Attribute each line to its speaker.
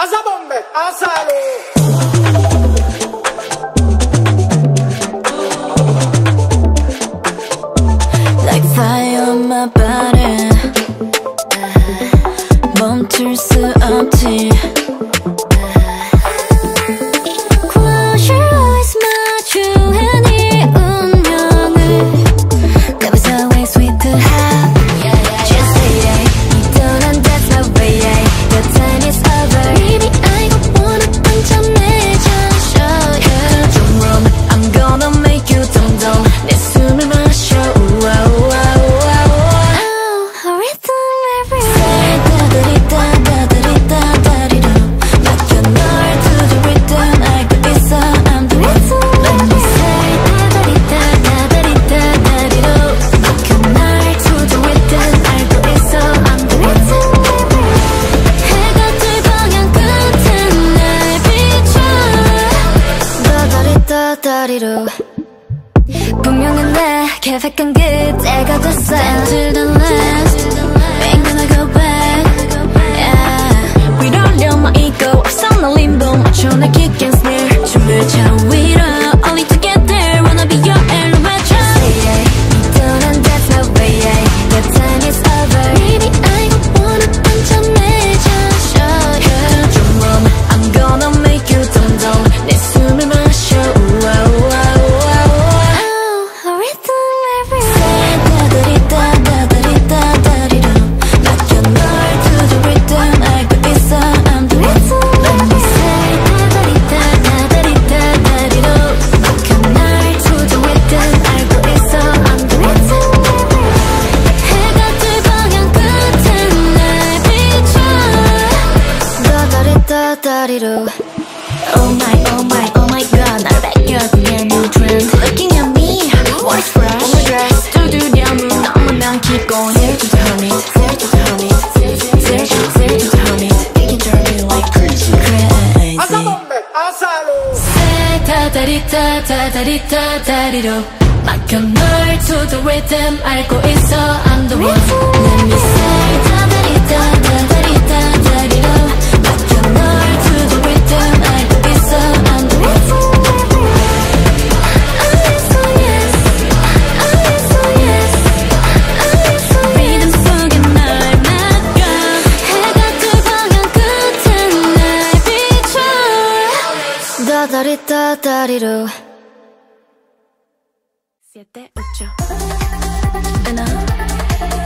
Speaker 1: Asa bombe, asalo.
Speaker 2: Like fire on my body. 멈출 수 없지. Close your eyes, 마주해 네 운명을. That was always sweet to have. Just say yeah. 이 떠난 that's my way. The time is over. Baby, I don't wanna 던져내자. Show you. 좀 wrong. I'm gonna make you dumb. 내 숨을 마셔. 다리로 분명한 내 계획한 그때가 됐어. Until the last ain't gonna go back. Yeah. 위로려 my ego 앞선 널 림보 맞춰 내 kick and snare 춤을 춰 위로 only to get there wanna be your elevator. Say yeah 이 떠난 that's my way. The time is over. Baby I don't wanna 던져내자. Show you 좀 wrong. I'm gonna make you dumb. 내 숨을 마셔. Oh my god 나를 뺏겨둔 new trend. Looking at me, what's fresh? Oh my dress 두드려 문 넘으면 keep going. There to the honey, there to the honey, there to the honey. They can turn me like crazy.
Speaker 1: Asa bombe, asalo.
Speaker 2: Say 다다리다 다리로 맡겨 널 to the rhythm. 알고 있어 I'm the one. Let me say 다다리다 다리로 맡겨 널 to the rhythm. 알고 있어 I'm the one. 다다리로 7, 8 Enough.